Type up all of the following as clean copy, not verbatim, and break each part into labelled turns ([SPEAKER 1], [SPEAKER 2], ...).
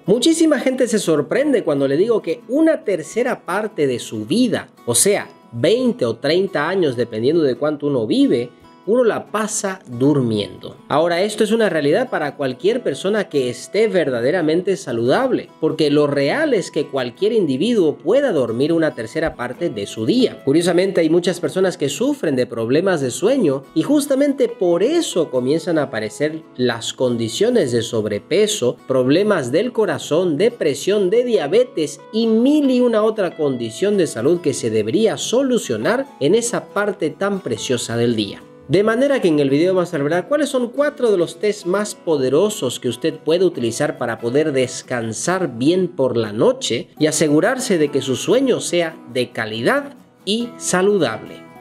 [SPEAKER 1] Muchísima gente se sorprende cuando le digo que una tercera parte de su vida, o sea, 20 o 30 años dependiendo de cuánto uno vive, uno la pasa durmiendo. Ahora, esto es una realidad para cualquier persona que esté verdaderamente saludable, porque lo real es que cualquier individuo pueda dormir una tercera parte de su día. Curiosamente, hay muchas personas que sufren de problemas de sueño y justamente por eso comienzan a aparecer las condiciones de sobrepeso, problemas del corazón, depresión, de diabetes y mil y una otra condición de salud que se debería solucionar en esa parte tan preciosa del día. De manera que en el video vamos a ver cuáles son 4 de los test más poderosos que usted puede utilizar para poder descansar bien por la noche y asegurarse de que su sueño sea de calidad y saludable.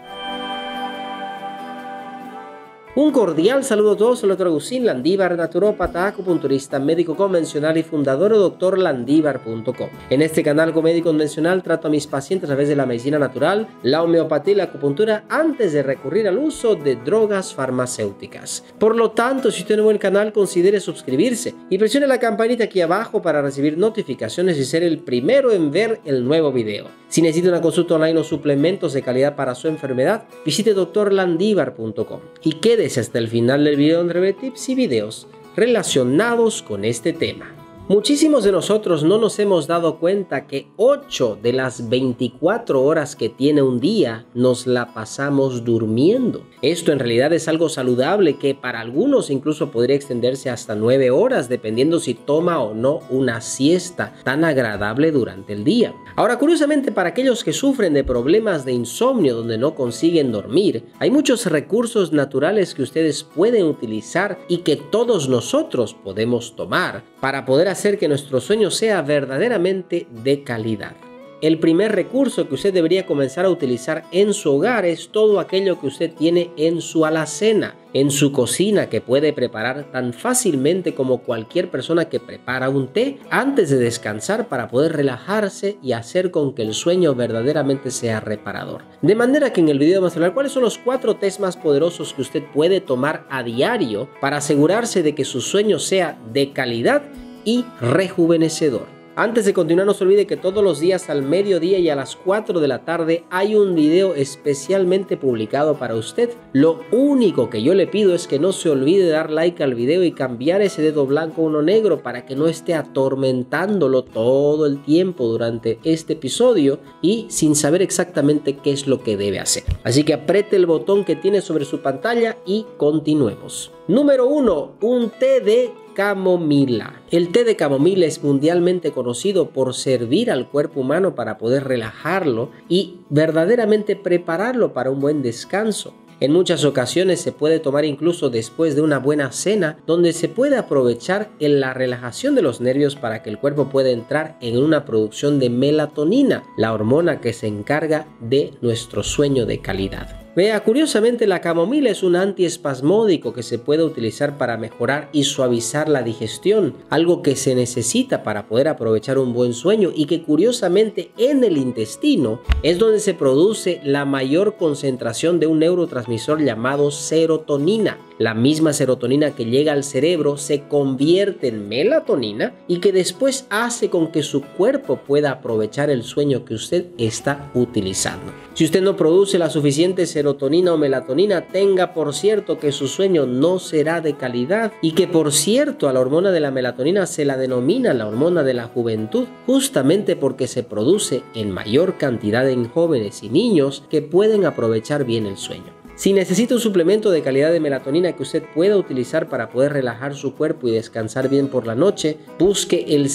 [SPEAKER 1] Un cordial saludo a todos, soy el Dr. Agustín Landívar, naturópata, acupunturista, médico convencional y fundador de drlandívar.com. En este canal como médico convencional trato a mis pacientes a través de la medicina natural, la homeopatía y la acupuntura antes de recurrir al uso de drogas farmacéuticas. Por lo tanto, si usted no ve el canal, considere suscribirse y presione la campanita aquí abajo para recibir notificaciones y ser el primero en ver el nuevo video. Si necesita una consulta online o suplementos de calidad para su enfermedad, visite drlandívar.com y quédese hasta el final del video donde veré tips y videos relacionados con este tema. Muchísimos de nosotros no nos hemos dado cuenta que 8 de las 24 horas que tiene un día nos la pasamos durmiendo. Esto en realidad es algo saludable que para algunos incluso podría extenderse hasta 9 horas dependiendo si toma o no una siesta tan agradable durante el día. Ahora, curiosamente, para aquellos que sufren de problemas de insomnio donde no consiguen dormir, hay muchos recursos naturales que ustedes pueden utilizar y que todos nosotros podemos tomar para poder hacer que nuestro sueño sea verdaderamente de calidad. El primer recurso que usted debería comenzar a utilizar en su hogar es todo aquello que usted tiene en su alacena, en su cocina, que puede preparar tan fácilmente como cualquier persona que prepara un té antes de descansar para poder relajarse y hacer con que el sueño verdaderamente sea reparador. De manera que en el video vamos a hablar cuáles son los 4 tés más poderosos que usted puede tomar a diario para asegurarse de que su sueño sea de calidad y rejuvenecedor. Antes de continuar, no se olvide que todos los días al mediodía y a las 4 de la tarde hay un video especialmente publicado para usted. Lo único que yo le pido es que no se olvide de dar like al video y cambiar ese dedo blanco a uno negro para que no esté atormentándolo todo el tiempo durante este episodio y sin saber exactamente qué es lo que debe hacer. Así que apriete el botón que tiene sobre su pantalla y continuemos. Número 1. Un té de camomila. El té de camomila es mundialmente conocido por servir al cuerpo humano para poder relajarlo y verdaderamente prepararlo para un buen descanso. En muchas ocasiones se puede tomar incluso después de una buena cena, donde se puede aprovechar en la relajación de los nervios para que el cuerpo pueda entrar en una producción de melatonina, la hormona que se encarga de nuestro sueño de calidad. Vea, curiosamente la camomila es un antiespasmódico que se puede utilizar para mejorar y suavizar la digestión, algo que se necesita para poder aprovechar un buen sueño y que curiosamente en el intestino es donde se produce la mayor concentración de un neurotransmisor llamado serotonina. La misma serotonina que llega al cerebro se convierte en melatonina y que después hace con que su cuerpo pueda aprovechar el sueño que usted está utilizando. Si usted no produce la suficiente serotonina o melatonina, tenga por cierto que su sueño no será de calidad y que por cierto a la hormona de la melatonina se la denomina la hormona de la juventud, justamente porque se produce en mayor cantidad en jóvenes y niños que pueden aprovechar bien el sueño. Si necesita un suplemento de calidad de melatonina que usted pueda utilizar para poder relajar su cuerpo y descansar bien por la noche, busque el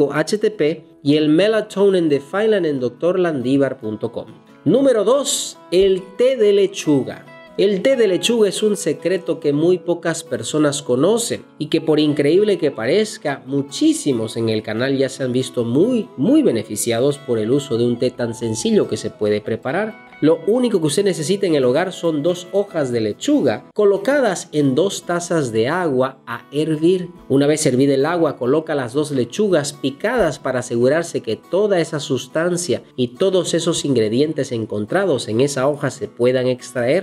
[SPEAKER 1] 5-HTP y el Melatonin de Fineland en drlandívar.com. Número 2. El té de lechuga. El té de lechuga es un secreto que muy pocas personas conocen y que por increíble que parezca, muchísimos en el canal ya se han visto muy beneficiados por el uso de un té tan sencillo que se puede preparar. Lo único que usted necesita en el hogar son 2 hojas de lechuga colocadas en 2 tazas de agua a hervir. Una vez hervida el agua, coloca las 2 lechugas picadas para asegurarse que toda esa sustancia y todos esos ingredientes encontrados en esa hoja se puedan extraer. Una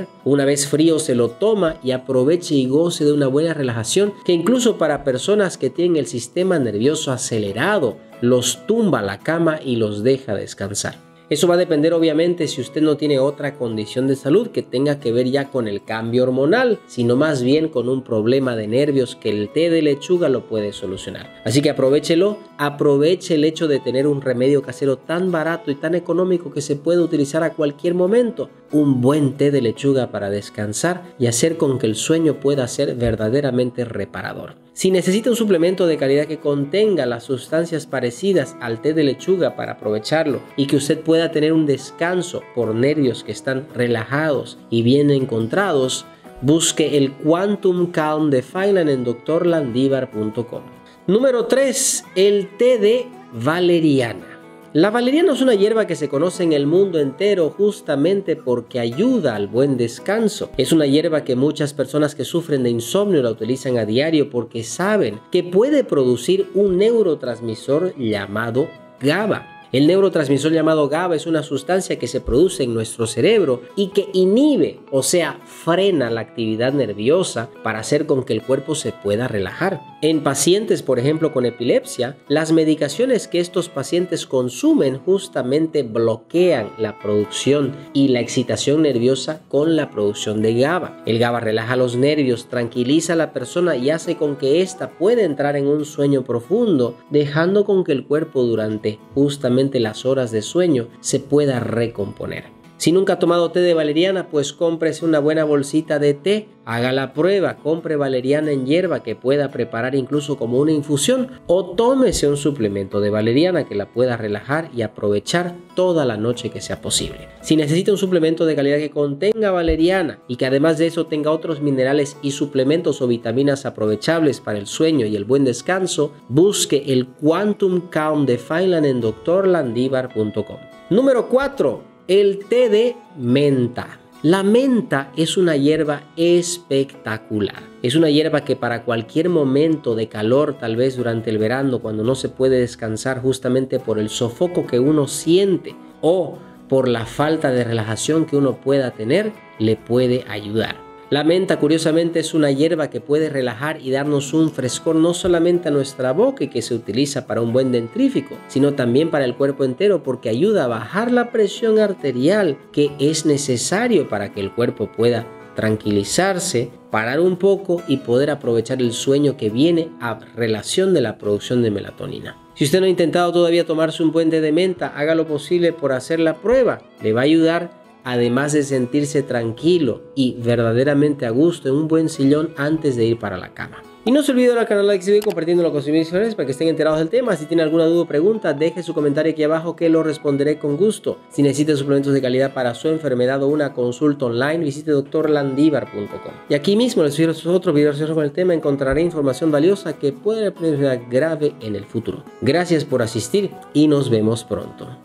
[SPEAKER 1] vez frío se lo toma y aproveche y goce de una buena relajación que incluso para personas que tienen el sistema nervioso acelerado, los tumba a la cama y los deja descansar. Eso va a depender obviamente si usted no tiene otra condición de salud que tenga que ver ya con el cambio hormonal, sino más bien con un problema de nervios que el té de lechuga lo puede solucionar. Así que aprovechelo, aproveche el hecho de tener un remedio casero tan barato y tan económico que se puede utilizar a cualquier momento. Un buen té de lechuga para descansar y hacer con que el sueño pueda ser verdaderamente reparador. Si necesita un suplemento de calidad que contenga las sustancias parecidas al té de lechuga para aprovecharlo y que usted pueda tener un descanso por nervios que están relajados y bien encontrados, busque el Quantum Calm de Phyllan en drlandivar.com. Número 3. El té de valeriana. La valeriana es una hierba que se conoce en el mundo entero justamente porque ayuda al buen descanso. Es una hierba que muchas personas que sufren de insomnio la utilizan a diario porque saben que puede producir un neurotransmisor llamado GABA. El neurotransmisor llamado GABA es una sustancia que se produce en nuestro cerebro y que inhibe, o sea, frena la actividad nerviosa para hacer con que el cuerpo se pueda relajar. En pacientes, por ejemplo, con epilepsia, las medicaciones que estos pacientes consumen justamente bloquean la producción y la excitación nerviosa con la producción de GABA. El GABA relaja los nervios, tranquiliza a la persona y hace con que ésta pueda entrar en un sueño profundo, dejando con que el cuerpo durante justamente las horas de sueño se pueda recomponer. Si nunca ha tomado té de valeriana, pues cómprese una buena bolsita de té, haga la prueba, compre valeriana en hierba que pueda preparar incluso como una infusión o tómese un suplemento de valeriana que la pueda relajar y aprovechar toda la noche que sea posible. Si necesita un suplemento de calidad que contenga valeriana y que además de eso tenga otros minerales y suplementos o vitaminas aprovechables para el sueño y el buen descanso, busque el Quantum Calm de Phyllan en drlandivar.com. Número 4. El té de menta. La menta es una hierba espectacular. Es una hierba que para cualquier momento de calor, tal vez durante el verano, cuando no se puede descansar justamente por el sofoco que uno siente o por la falta de relajación que uno pueda tener, le puede ayudar. La menta, curiosamente, es una hierba que puede relajar y darnos un frescor no solamente a nuestra boca y que se utiliza para un buen dentrífico, sino también para el cuerpo entero porque ayuda a bajar la presión arterial que es necesario para que el cuerpo pueda tranquilizarse, parar un poco y poder aprovechar el sueño que viene a relación de la producción de melatonina. Si usted no ha intentado todavía tomarse un buen té de menta, haga lo posible por hacer la prueba. Le va a ayudar, además de sentirse tranquilo y verdaderamente a gusto en un buen sillón antes de ir para la cama. Y no se olvide darle al canal like si ve compartiéndolo con sus amigos para que estén enterados del tema. Si tiene alguna duda o pregunta, deje su comentario aquí abajo que lo responderé con gusto. Si necesita suplementos de calidad para su enfermedad o una consulta online, visite drlandivar.com. Y aquí mismo les sugiero otros videos con el tema, encontraré información valiosa que puede tener una grave en el futuro. Gracias por asistir y nos vemos pronto.